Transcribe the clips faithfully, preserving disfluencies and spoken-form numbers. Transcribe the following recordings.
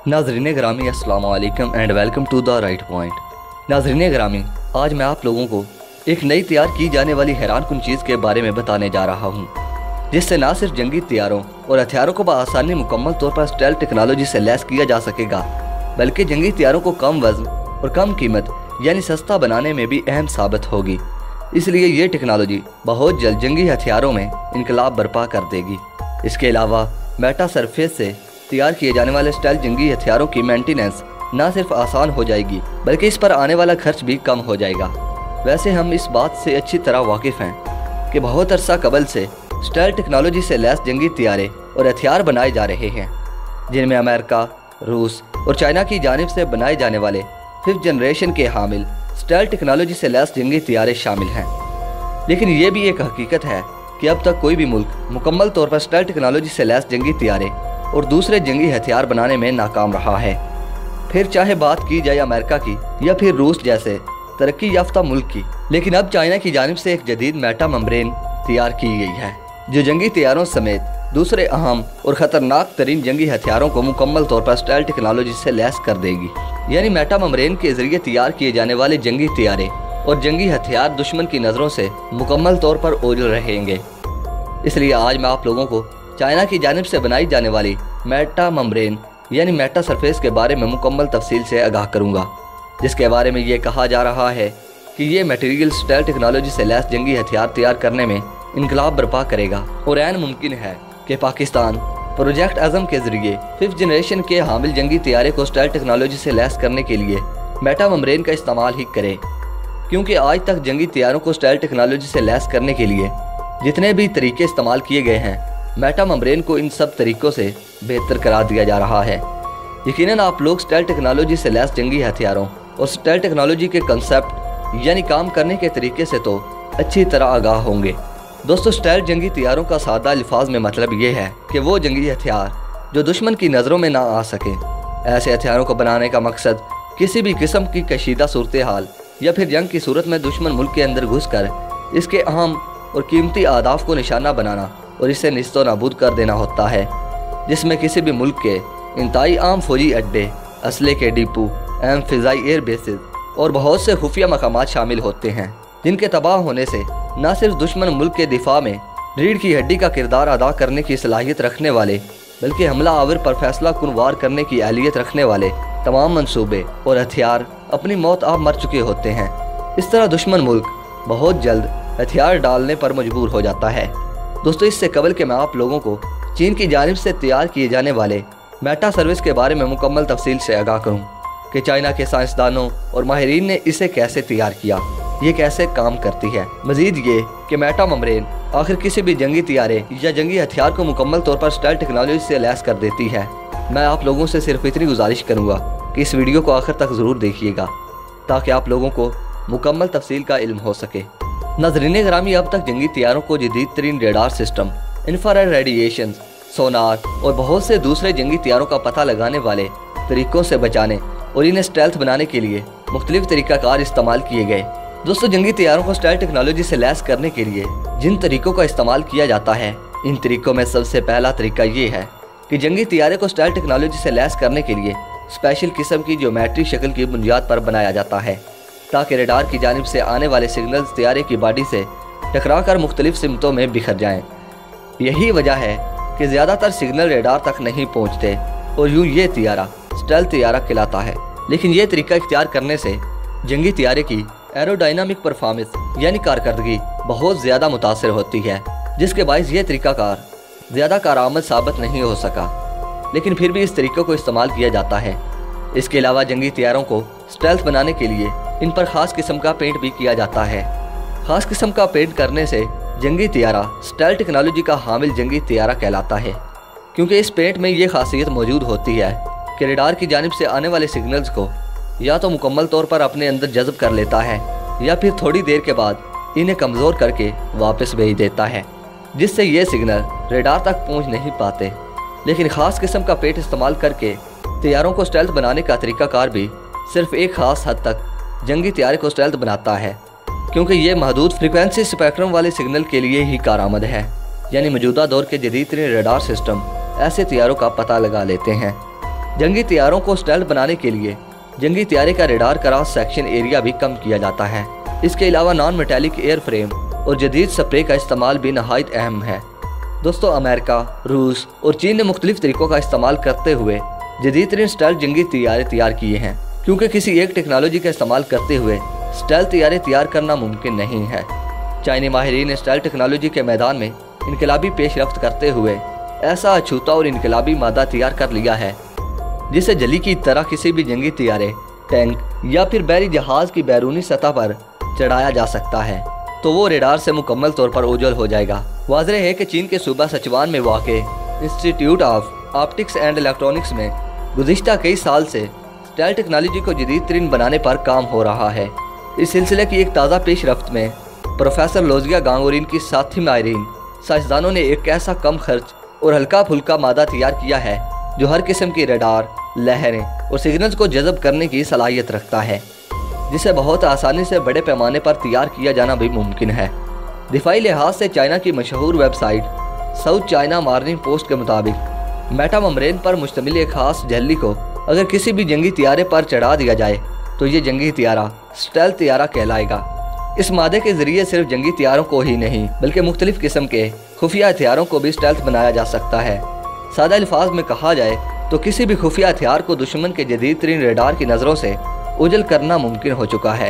नाज़रीन ग्रामी अस्सलाम वालेकुम and welcome to the right point. नाज़रीन ग्रामी, आज मैं आप लोगों को एक नई तैयार की जाने वाली हैरानकुन चीज़ के बारे में बताने जा रहा हूँ, जिससे न सिर्फ जंगी तैयारों और हथियारों को बआसानी मुकम्मल तौर पर स्टेल्थ टेक्नोलॉजी से लैस किया जा सकेगा, बल्कि जंगी तैयारों को कम वजन और कम कीमत यानी सस्ता बनाने में भी अहम साबित होगी। इसलिए ये टेक्नोलॉजी बहुत जल्द जंगी हथियारों में इनकलाब बर्पा कर देगी। इसके अलावा मेटा सरफेस से तैयार किए जाने वाले स्टाइल जंगी हथियारों की मेंटेनेंस न सिर्फ आसान हो जाएगी, बल्कि इस पर आने वाला खर्च भी कम हो जाएगा। वैसे हम इस बात से अच्छी तरह वाकिफ़ हैं कि बहुत अरसा कबल से स्टाइल टेक्नोलॉजी से लैस जंगी तैयारे और हथियार बनाए जा रहे हैं, जिनमें अमेरिका, रूस और चाइना की जानिब से बनाए जाने वाले फिफ्थ जनरेशन के हामिल स्टाइल टेक्नोलॉजी से लैस जंगी तैयारे शामिल हैं। लेकिन ये भी एक हकीकत है कि अब तक कोई भी मुल्क मुकम्मल तौर पर स्टाइल टेक्नोलॉजी से लैस जंगी तैयारे और दूसरे जंगी हथियार बनाने में नाकाम रहा है। फिर चाहे बात की जाए अमेरिका की या फिर रूस जैसे तरक्की याफ्ता मुल्क की। लेकिन अब चाइना की जानिब से एक जदीद मेटा मेम्ब्रेन तैयार की गई है, जो जंगी तैयारों समेत दूसरे अहम और ख़तरनाक तरीन जंगी हथियारों को मुकम्मल तौर पर स्टाइल टेक्नोलॉजी से लैस कर देगी। यानी मेटा मेम्ब्रेन के जरिए तैयार किए जाने वाले जंगी तैयारे और जंगी हथियार दुश्मन की नज़रों से मुकम्मल तौर पर ओझल रहेंगे। इसलिए आज मैं आप लोगों को चाइना की जानिब से बनाई जाने वाली मेटा मेम्ब्रेन यानी मेटा सरफेस के बारे में मुकम्मल तफसील से आगाह करूंगा, जिसके बारे में ये कहा जा रहा है कि ये मटेरियल स्टाइल टेक्नोलॉजी से लैस जंगी हथियार तैयार करने में इनकलाब बर्पा करेगा और ऐन मुमकिन है कि पाकिस्तान प्रोजेक्ट अज़म के जरिए फिफ्थ जनरेशन के हामिल जंगी तैयारे को स्टाइल टेक्नोलॉजी से लैस करने के लिए मेटा मेम्ब्रेन का इस्तेमाल ही करे। क्योंकि आज तक जंगी तैयारों को स्टाइल टेक्नोलॉजी से लैस करने के लिए जितने भी तरीके इस्तेमाल किए गए हैं, मेटा मेम्ब्रेन को इन सब तरीक़ों से बेहतर करार दिया जा रहा है। यकीनन आप लोग स्टाइल टेक्नोलॉजी से लैस जंगी हथियारों और स्टाइल टेक्नोलॉजी के कंसेप्ट यानी काम करने के तरीके से तो अच्छी तरह आगाह होंगे। दोस्तों, स्टाइल जंगी तैयारों का सादा अल्फाज में मतलब ये है कि वो जंगी हथियार जो दुश्मन की नज़रों में ना आ सके। ऐसे हथियारों को बनाने का मकसद किसी भी किस्म की कशीदा सूरत हाल या फिर जंग की सूरत में दुश्मन मुल्क के अंदर घुस कर इसके अहम और कीमती आदाफ को निशाना बनाना और इसे निस्तो नाबूद कर देना होता है, जिसमें किसी भी मुल्क के इंतहाई आम फौजी अड्डे, असले के डिपो, अहम फ़िज़ाई एयर बेसिस और बहुत से खुफिया मकामात शामिल होते हैं, जिनके तबाह होने से न सिर्फ दुश्मन मुल्क के दिफा में रीढ़ की हड्डी का किरदार अदा करने की सलाहियत रखने वाले, बल्कि हमला आवर पर फैसला कुन वार करने की अहलियत रखने वाले तमाम मंसूबे और हथियार अपनी मौत आप मर चुके होते हैं। इस तरह दुश्मन मुल्क बहुत जल्द हथियार डालने पर मजबूर हो जाता है। दोस्तों, इससे कबल के मैं आप लोगों को चीन की जानिब से तैयार किए जाने वाले मेटा सर्विस के बारे में मुकम्मल तफसील से आगाह करूं कि चाइना के साइंसदानों और माहिरीन ने इसे कैसे तैयार किया, ये कैसे काम करती है। मजीद ये कि मेटा मेम्ब्रेन आखिर किसी भी जंगी तैयारे या जंगी हथियार को मुकम्मल तौर पर स्टाइल टेक्नोलॉजी से लैस कर देती है। मैं आप लोगों से सिर्फ इतनी गुजारिश करूँगा कि इस वीडियो को आखिर तक ज़रूर देखिएगा, ताकि आप लोगों को मुकम्मल तफसील का इल्म हो सके। नाज़रीन ग्रामी, अब तक जंगी तैयारों को जदीद तरीन radar system, infrared radiation, sonar और बहुत से दूसरे जंगी तैयारों का पता लगाने वाले तरीक़ों से बचाने और इन्हें स्टेल्थ बनाने के लिए मुख्तलिफ तरीक़ाकार इस्तेमाल किए गए। दोस्तों, जंगी तैयारों को स्टाइल टेक्नोलॉजी से लैस करने के लिए जिन तरीक़ों का इस्तेमाल किया जाता है, इन तरीक़ों में सबसे पहला तरीका ये है कि जंगी तैयारे को स्टाइल टेक्नोलॉजी से लैस करने के लिए स्पेशल किस्म की ज्योमेट्री शक्ल की बुनियाद पर बनाया जाता है, ताकि रडार की जानिब से आने वाले सिग्नल्स तैयारे की बॉडी से टकरा कर मुख्तलिफ सिमतों में बिखर जाएं। यही वजह है कि ज़्यादातर सिग्नल रडार तक नहीं पहुंचते और यूँ ये तैयारा स्टेल्थ तैयारा कहलाता है। लेकिन ये तरीका इख्तियार करने से जंगी तैयारे की एरोडायनामिक परफॉर्मेंस यानी कारकर्दगी बहुत ज़्यादा मुतासर होती है, जिसके बायस ये तरीकाकार ज़्यादा कारआमद साबित नहीं हो सका। लेकिन फिर भी इस तरीक़े को इस्तेमाल किया जाता है। इसके अलावा जंगी तैयारों को स्टेल्थ बनाने के लिए इन पर ख़ास किस्म का पेंट भी किया जाता है। ख़ास किस्म का पेंट करने से जंगी तैयारा स्टाइल टेक्नोलॉजी का हामिल जंगी तैयारा कहलाता है, क्योंकि इस पेंट में ये खासियत मौजूद होती है कि रडार की जानिब से आने वाले सिग्नल्स को या तो मुकम्मल तौर पर अपने अंदर जज़ब कर लेता है या फिर थोड़ी देर के बाद इन्हें कमज़ोर करके वापस भेज देता है, जिससे ये सिग्नल रडार तक पहुँच नहीं पाते। लेकिन ख़ास किस्म का पेंट इस्तेमाल करके तैयारों को स्टेल्थ बनाने का तरीक़ाकार भी सिर्फ एक ख़ास हद तक जंगी तैयारे को स्टेल्थ बनाता है, क्योंकि ये महदूद फ्रीक्वेंसी स्पेक्ट्रम वाले सिग्नल के लिए ही कारआमद है। यानी मौजूदा दौर के जदीद तरीन रडार सिस्टम ऐसे तैयारों का पता लगा लेते हैं। जंगी तैयारों को स्टेल्थ बनाने के लिए जंगी तैयारे का रेडार क्रॉस सेक्शन एरिया भी कम किया जाता है। इसके अलावा नॉन मेटालिक एयर फ्रेम और जदीद स्प्रे का इस्तेमाल भी नहायत अहम है। दोस्तों, अमेरिका, रूस और चीन ने मुख्तलिफ तरीकों का इस्तेमाल करते हुए जदीद तरीन स्टेल्थ जंगी तैयारे तैयार किए हैं, क्योंकि किसी एक टेक्नोलॉजी का इस्तेमाल करते हुए स्टेल्थ तैयारे तैयार करना मुमकिन नहीं है। चाइनी माहिरीन ने स्टेल्थ टेक्नोलॉजी के मैदान में इनकलाबी पेशरफ्त करते हुए ऐसा अछूता और इनकलाबी मादा तैयार कर लिया है जिसे जली की तरह किसी भी जंगी तैयारे, टैंक या फिर बहरी जहाज की बैरूनी सतह पर चढ़ाया जा सकता है तो वो रेडार से मुकम्मल तौर पर ओझल हो जाएगा। वाज़ेह है कि चीन के सूबा सचवान में वाक़े institute of optics and electronics में गुज़िश्ता कई साल से स्टेल्थ टेक्नोलॉजी को जदीद तरीन बनाने पर काम हो रहा है। इस सिलसिले की एक ताज़ा पेशरफ्त में प्रोफेसर लोजिया गांग और इनकी साथी माहिरीन साइंसदानों ने एक ऐसा कम खर्च और हल्का फुल्का मादा तैयार किया है जो हर किस्म की रडार, लहरें और सिग्नल्स को जज़ब करने की सलाहियत रखता है, जिसे बहुत आसानी से बड़े पैमाने पर तैयार किया जाना भी मुमकिन है। दिफाई लिहाज से चाइना की मशहूर website South China Morning Post के मुताबिक मेटा मेम्ब्रेन पर मुश्तमिल एक खास झिल्ली को अगर किसी भी जंगी तैयारे पर चढ़ा दिया जाए तो ये जंगी तैयारा स्टेल्थ तैयारा कहलाएगा। इस मादे के जरिए सिर्फ जंगी तैयारों को ही नहीं बल्कि मुख्तलिफ किस्म के खुफिया हथियारों को भी स्टेल्थ बनाया जा सकता है। सादा अल्फाज में कहा जाए तो किसी भी खुफिया हथियार को दुश्मन के जदीद तरीन रेडार की नज़रों से ओझल करना मुमकिन हो चुका है।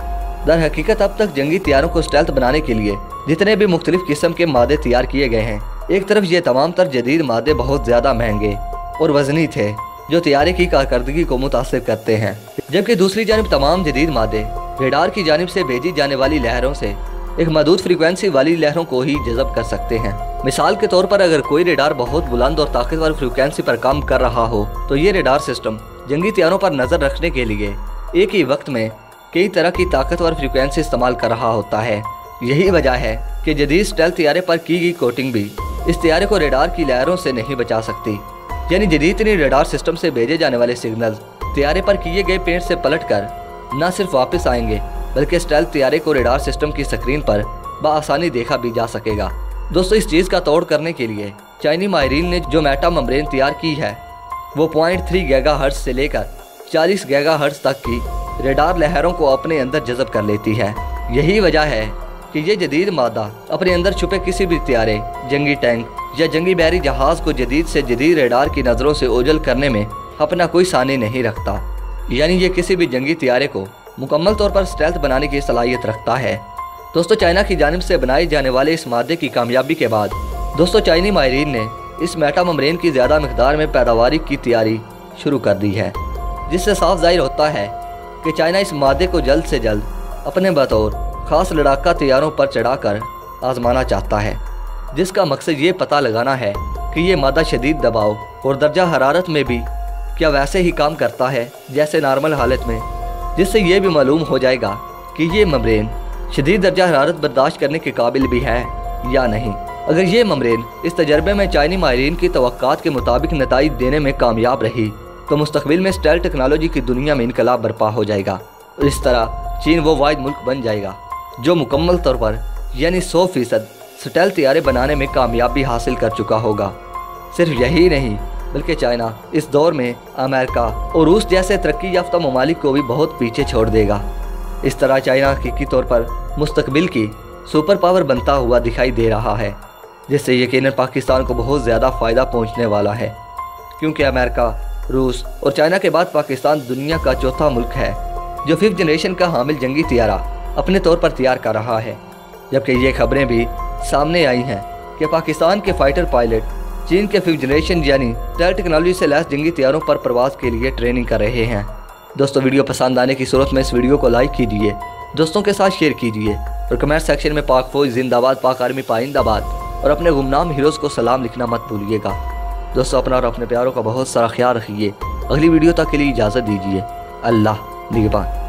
दर हकीकत अब तक जंगी तैयारों को स्टेल्थ बनाने के लिए जितने भी मुख्तलिफ किस्म के मादे तैयार किए गए हैं, एक तरफ ये तमाम तर जदीद मादे बहुत ज़्यादा महंगे और वजनी थे जो तैयारी की कारकर्दगी को मुतासिर करते हैं, जबकि दूसरी जानब तमाम जदीद मादे रेडार की जानिब से भेजी जाने वाली लहरों से एक महदूद फ्रीक्वेंसी वाली लहरों को ही जज़ब कर सकते हैं। मिसाल के तौर पर अगर कोई रेडार बहुत बुलंद और ताकतवर फ्रीक्वेंसी पर काम कर रहा हो तो ये रेडार सिस्टम जंगी तैयारों पर नज़र रखने के लिए एक ही वक्त में कई तरह की ताकतवर फ्रीक्वेंसी इस्तेमाल कर रहा होता है। यही वजह है कि जदीद स्टेल्थ तैयारे पर की गई कोटिंग भी इस तैयारे को रेडार की लहरों से नहीं बचा सकती। यानी जदीद रेडार सिस्टम से भेजे जाने वाले सिग्नल तैयारे पर किए गए पेंट से पलट कर न सिर्फ वापस आएंगे बल्कि स्टेल्थ तैयारे को रेडार सिस्टम की स्क्रीन पर बआसानी देखा भी जा सकेगा। दोस्तों, इस चीज़ का तोड़ करने के लिए चाइनी माहिरीन ने जो मेटा मेम्ब्रेन तैयार की है वो पॉइंट थ्री गीगा हर्ट्ज से लेकर चालीस गीगा हर्ट्ज तक की रेडार लहरों को अपने अंदर जज़ब कर लेती है। यही वजह है कि ये जदीद मादा अपने अंदर छुपे किसी भी तैयारे, जंगी टैंक या जंगी बहरी जहाज को जदीद से जदीद रेडार की नज़रों से ओझल करने में अपना कोई सानी नहीं रखता। यानी ये किसी भी जंगी तैयारे को मुकम्मल तौर पर स्टेल्थ बनाने की सलाहियत रखता है। दोस्तों, चाइना की जानिब से बनाए जाने वाले इस मादे की कामयाबी के बाद दोस्तों चाइनी माहिरीन ने इस मेटा मेम्ब्रेन की ज़्यादा मकदार में पैदावारी की तैयारी शुरू कर दी है, जिससे साफ जाहिर होता है कि चाइना इस मादे को जल्द से जल्द अपने बतौर ख़ास लड़ाका तैयारों पर चढ़ाकर आजमाना चाहता है, जिसका मकसद ये पता लगाना है कि ये मादा शदीद दबाव और दर्जा हरारत में भी क्या वैसे ही काम करता है जैसे नॉर्मल हालत में, जिससे ये भी मालूम हो जाएगा कि ये मेम्ब्रेन शदीद दर्जा हरारत बर्दाश्त करने के काबिल भी है या नहीं। अगर ये मेम्ब्रेन इस तजर्बे में चाइनी माहिरीन की तवक्कात के मुताबिक नताइज देने में कामयाब रही तो मुस्तकबिल में स्टेल्थ टेक्नोलॉजी की दुनिया में इनकलाब बर्पा हो जाएगा और इस तरह चीन वो वाहिद मुल्क बन जाएगा जो मुकम्मल तौर पर यानी सौ फीसद स्टेल्थ तैयारे बनाने में कामयाबी हासिल कर चुका होगा। सिर्फ यही नहीं बल्कि चाइना इस दौर में अमेरिका और रूस जैसे तरक्की याफ्ता ममालिक को भी बहुत पीछे छोड़ देगा। इस तरह चाइना हकीकी तौर पर मुस्तकबिल की सुपर पावर बनता हुआ दिखाई दे रहा है, जिससे यकीनन पाकिस्तान को बहुत ज़्यादा फ़ायदा पहुंचने वाला है, क्योंकि अमेरिका, रूस और चाइना के बाद पाकिस्तान दुनिया का चौथा मुल्क है जो फिफ्थ जनरेशन का हामिल जंगी तैयारा अपने तौर पर तैयार कर रहा है। जबकि ये खबरें भी सामने आई हैं कि पाकिस्तान के फाइटर पायलट चीन के फिफ्थ जनरेशन यानी स्टेल्थ टेक्नोलॉजी से लैस जंगी तैयारों पर प्रवास के लिए ट्रेनिंग कर रहे हैं। दोस्तों, वीडियो पसंद आने की सूरत में इस वीडियो को लाइक कीजिए, दोस्तों के साथ शेयर कीजिए और कमेंट सेक्शन में पाक फौज जिंदाबाद, पाक आर्मी पाइंदाबाद और अपने गुमनाम हीरोज़ को सलाम लिखना मत भूलिएगा। दोस्तों, अपना और अपने प्यारों का बहुत सारा ख्याल रखिए। अगली वीडियो तक के लिए इजाज़त दीजिए। अल्लाह निगहबान।